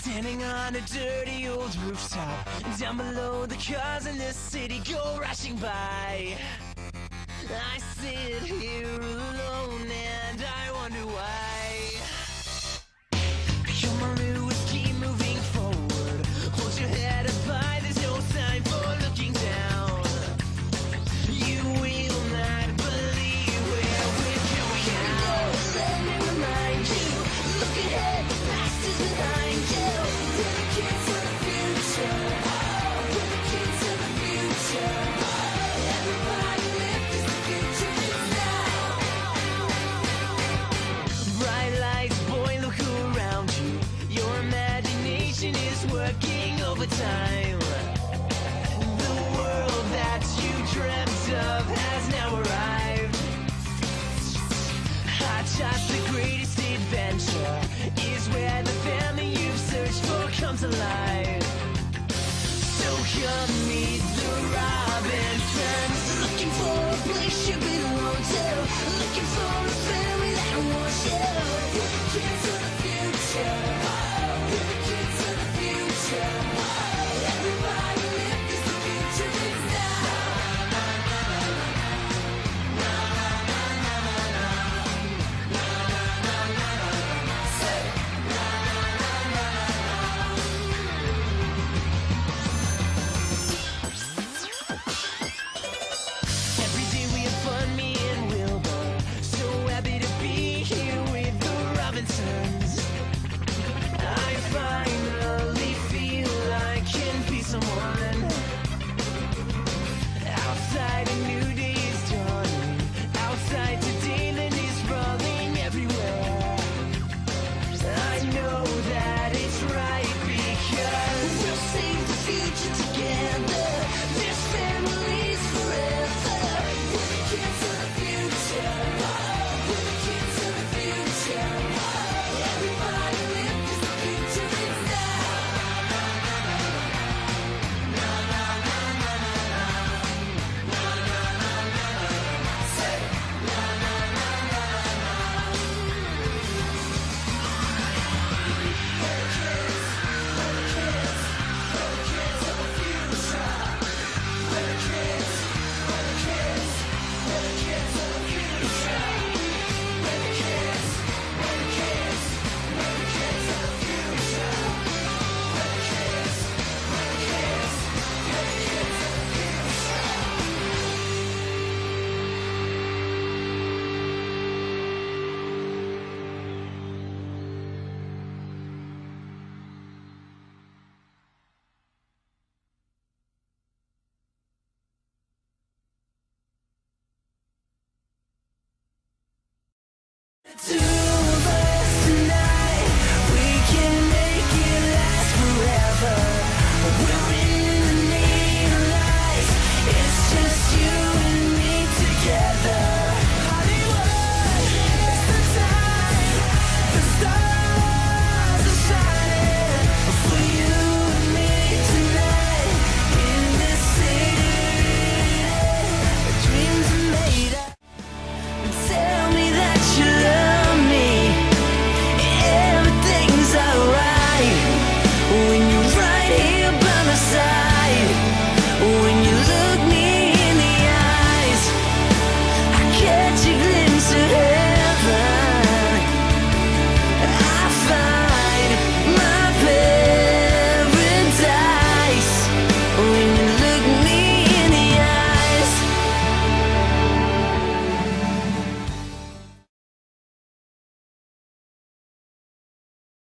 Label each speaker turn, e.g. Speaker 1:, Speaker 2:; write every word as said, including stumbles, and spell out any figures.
Speaker 1: Standing on a dirty old rooftop, down below the cars in this city go rushing by. I sit here alone and I wonder why. Come on, Lewis, keep moving forward. Hold your head up high, there's no time for looking down. You will not believe where we're going now. Let me remind you, look ahead, the past is behind you. We're the kids of the future. We're the kids of the future. Everybody lift as the future is now. Bright lights, boy, look around you. Your imagination is working overtime. The world that you dreamt of has now arrived. Hot shots